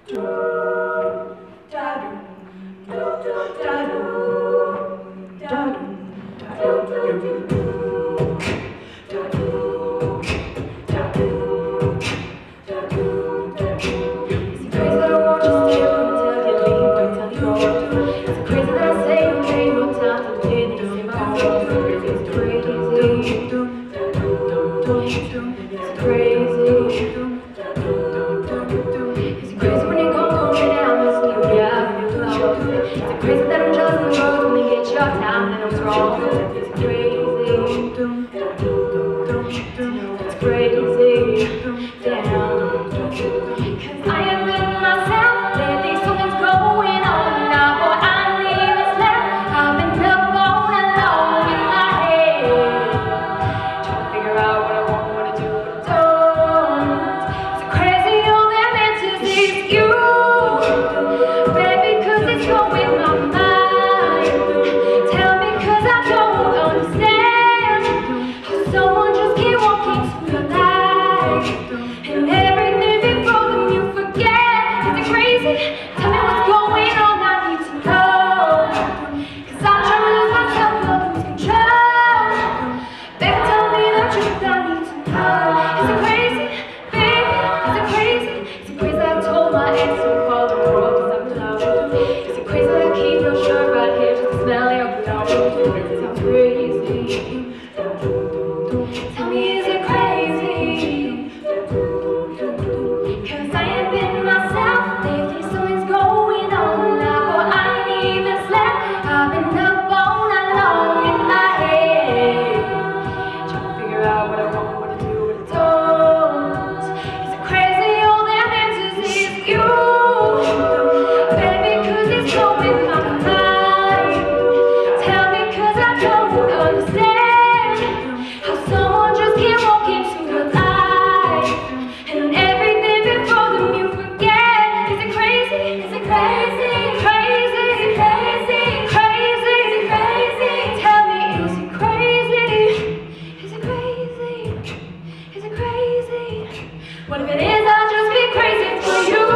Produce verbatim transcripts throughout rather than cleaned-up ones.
What if it is, I'll just be crazy for you,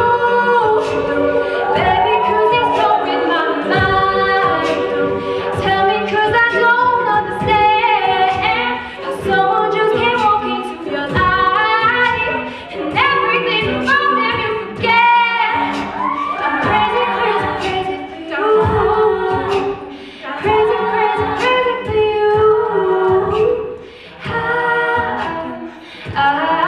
baby, cause it's blowing my mind. Tell me cause I don't understand how someone just can't walk into your life and everything about them you forget. I'm crazy, crazy, crazy for you. Crazy, crazy, crazy for you. I, I